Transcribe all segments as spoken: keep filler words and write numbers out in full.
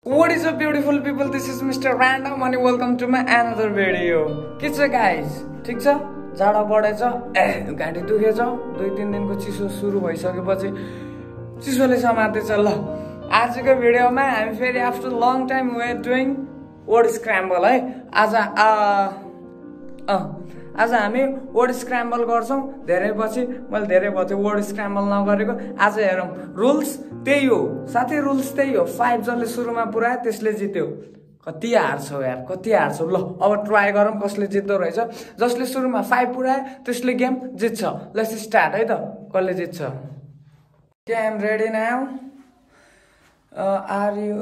What is up beautiful people, this is Mister Random and welcome to my another video. के छ guys? ठीक छ? जाडो बढेछ, ए घाँटी दुखेछ, दुई तीन दिनको चिसो सुरु भइसकेपछि चिसोले समातेछ ल। आजको भिडियोमा हामी फेरि after long time we are doing word scramble है। आज अ आज हामी वर्ड स्क्रैम्बल गर्छौं। धेरै पछि मैले धेरै पछि वर्ड स्क्रैम्बल नगरेको। आज हेरौं रुल्स त्यही हो साथै रुल्स त्यही हो। फाइभ जसले सुरुमा पुरायो त्यसले जित्यो। कति हार्छौ यार, कति हार्छौ। ल अब ट्राई गरौँ कसले जित्दो रहेछ। जसले सुरुमा फाइभ पुरायो त्यसले गेम जित्छ। लेट्स स्टार्ट है त, कसले जित्छ। Okay I am ready now. R U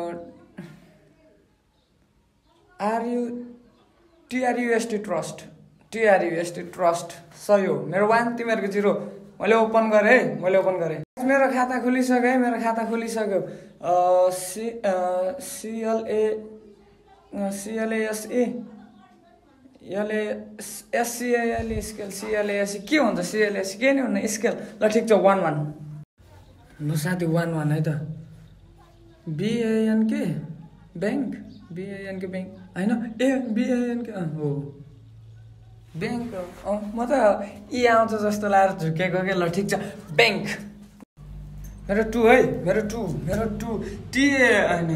R U T R U S T trust T R U S T trust सही हो। मेरो वान तिमीहरूको जिरो। मैले ओपन गरेँ है, मैले ओपन गरेँ। मेरो खाता खुलिसक्यो है, मेरो खाता खुलिसक्यो। C C L A C L S A L A S C L A scale C L S A के हुन्छ सिएलएसए के नि हुन्न स्केल। ल ठिक छ वान वान। ल साथी वान वान है त। बिएएन के ब्याङ्क बिएएन के ब्याङ्क होइन ए बिएएन के हो ब्याङ्क। म त इ आउँछ जस्तो लागेर झुकेको के। ल ठिक छ ब्याङ्क। मेरो टू है, मेरो टू मेरो टू टिए होइन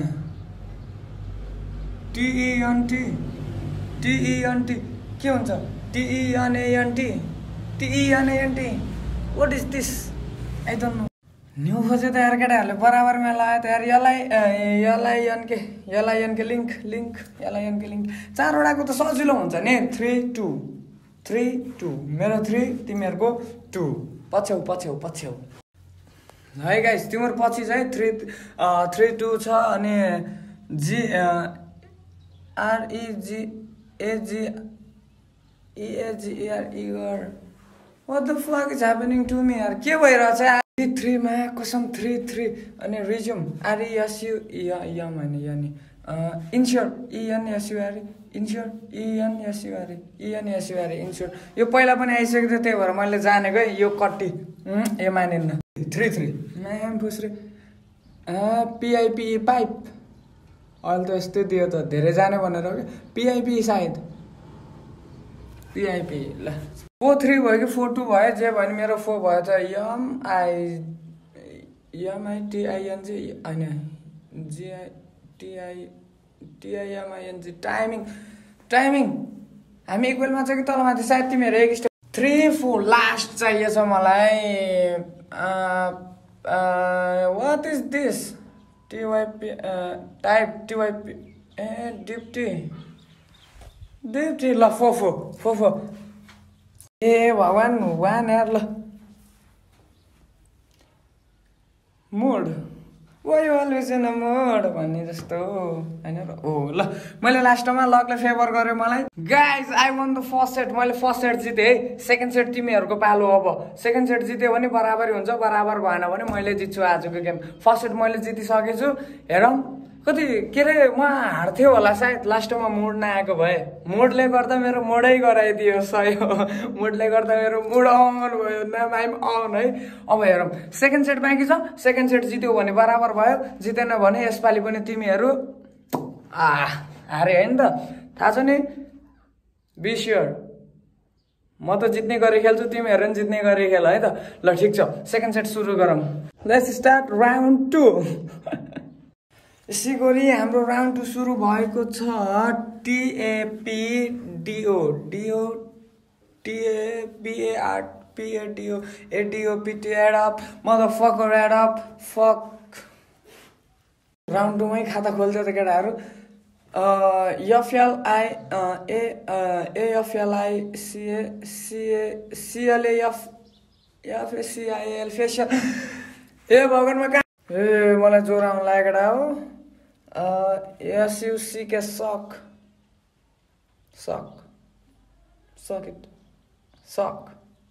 टिइएनटी टिइएनटी के हुन्छ T E N N T T E N N T what is this I don't know. New खोजे त यार केटाहरूले बराबरमा लगायो त यार। यसलाई यसलाई के यसलाई के लिङ्क लिङ्क यसलाई के लिङ्क चारवटाको त सजिलो हुन्छ नि। थ्री टू थ्री टू मेरो थ्री तिमीहरूको टू। पछ्यौ पछ्यौ पछ्यौ है गाइस। तिम्रो पछि चाहिँ थ्री थ्री टू छ। अनि G R E G A G E A G R eager what the fuck is happening to me यार। के भइरहेछ थ्रीमा कसम थ्री थ्री। अनि रिज्युम आरइएसयु यम होइन यानि ensure E N S U R ensure E N S U R E N S U R ensure. यो पहिला पनि आइसकेको थियो त्यही भएर मैले जानेको है। यो कट्टी ए मानिन्न। थ्री थ्री म्याम फुस्रे पिआइपी पाइप अहिले त यस्तै दियो त धेरै जाने भनेर हो कि पिआइपी सायद पिआइपी। ल फोर थ्री भयो कि फोर टू भयो जे भयो नि मेरो फोर भयो त यम आई एमआइटिआइएनजी होइन G I T I T I M I N G timing timing हामी एक बेलमा छ कि तलमाथि सायद तिमीहरू एक स्टेप। थ्री फोर लास्ट चाहिएछ मलाई। What is this T Y P type T Y P A deputy deputy. ल फोर फोर फोर फोर ए भगवान् वान यार। ल मुड वायो अलवेज इन अ मुड भन्ने जस्तो होइन र हो। ल मैले लास्टमा लकले फेभर गर्यो मलाई। Guys I won the first set. मैले फर्स्ट सेट जितेँ है। सेकेन्ड सेट तिमीहरूको पालो। अब सेकेन्ड सेट जित्यो भने बराबरी हुन्छ, बराबर भएन भने मैले जित्छु आजको गेम। फर्स्ट सेट मैले जितिसकेछु। हेरौँ कति के अरे म हार्थ्यो होला सायद लास्टमा मुड नआएको भए। मुडले गर्दा मेरो मुडै गराइदियो सही हो। मुडले गर्दा मेरो मुड अन भयो नाम आइम अन है। अब हेरौँ सेकेन्ड सेट बाँकी छ। सेकेन्ड सेट जित्यो भने बराबर भयो, जितेन भने यसपालि पनि तिमीहरू आ हारे होइन त थाहा छ नि। बी स्योर म त जित्ने गरी खेल्छु, तिमीहरू पनि जित्ने गरी खेल है त। ल ठिक छ सेकेन्ड सेट सुरु गरौँ। Let's start round two. यसै गरी हाम्रो राउन्ड टू सुरु भएको छ। T A P D O D O T A B A R P A D O A D O P T add up mother fuck add up fuck. Round टूमै खाता खोल्थ्यो त केटाहरू। एफएलआई ए एएफएलआई सिए सिए सिएलएफ एफएसिआइएल फेसियल। ए भगवान्मा कहाँ ए मलाई ज्वरो आउनु लाग्यो केटा हो। एसयुसी के सक सक सक it suck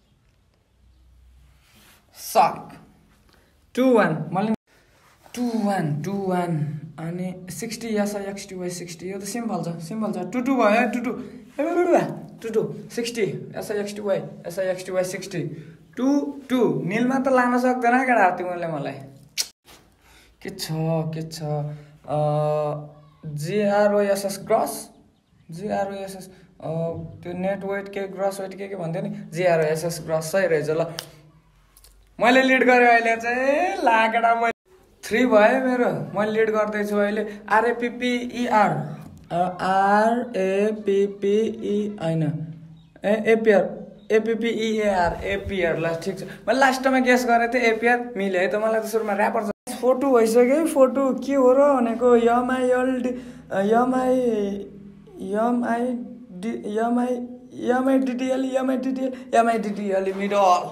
suck two one मैले टू वान टू वान अनि sixty S I X T Y sixty. यो त सिम्पल छ सिम्पल छ। टू टू भयो two two two two sixty S I X T Y S I X T Y sixty two two. निलमा त लान सक्दैन केटा तिमीहरूले मलाई। के छ के छ जिआरओएसएस क्रस जिआरओएसएस त्यो नेट वेट के ग्रस वेट के के भन्थ्यो नि जिआरओएसएस क्रस सही रहेछ ल मैले लिड गरेँ अहिले चाहिँ लाकेडा मैले थ्री भयो मेरो मैले लिड गर्दैछु अहिले आरएपिपिइआर आरएपिपिई होइन ए एपिआर एपिपिइएआर एपिआर ल ठिक छ मैले लास्टमा गेस गरेको थिएँ एपिआर मिल्यो है त मलाई त सुरुमा ऱ्यापर फोटो भइसक्यो फोटो के हो र भनेको M I L D M I M I D M I M I D D L M I D D L M I D D L middle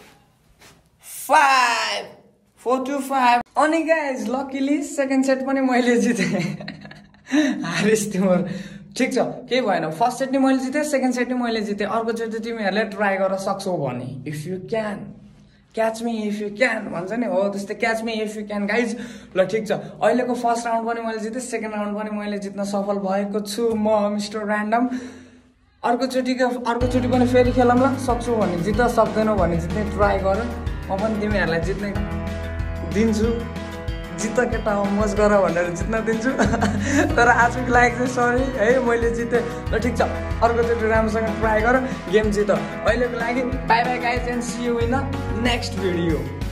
five four two five अनि गाइज लकिली सेकेन्ड सेट पनि मैले जितेँ हारिस तिम्रो ठिक छ केही भएन फर्स्ट सेट नि मैले जितेँ सेकेन्ड सेट नि मैले जितेँ अर्कोचोटि तिमीहरूले ट्राई गर्न सक्छौ भने if you can catch me if you can भन्छ नि हो त्यस्तै catch me if you can guys ल ठिक छ अहिलेको फर्स्ट राउन्ड पनि मैले जितेँ सेकेन्ड राउन्ड पनि मैले जित्न सफल भएको छु म मिस्टर ऱ्यान्डम अर्कोचोटिको अर्कोचोटि पनि फेरि खेलौँ ल सक्छु भने जित सक्दैनौ भने जित्ने ट्राई गर म पनि तिमीहरूलाई जित्ने दिन्छु जित केटा मज गर भनेर जित्न दिन्छु तर आजको लागि चाहिँ सरी है मैले जितेँ ल ठिक छ अर्कोचोटि राम्रोसँग ट्राई गर गेम जित अहिलेको लागि bye bye guys and see you in the next video